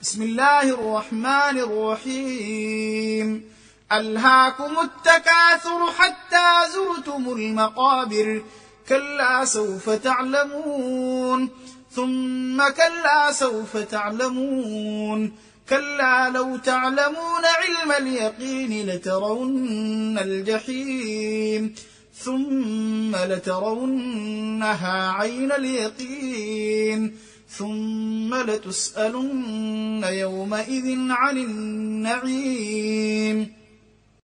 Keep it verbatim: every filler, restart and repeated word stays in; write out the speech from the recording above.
بسم الله الرحمن الرحيم. ألهاكم التكاثر حتى زرتم المقابر، كلا سوف تعلمون ثم كلا سوف تعلمون، كلا لو تعلمون علم اليقين لترون الجحيم ثم لترونها عين اليقين ثم لتسألن يومئذ عن النعيم.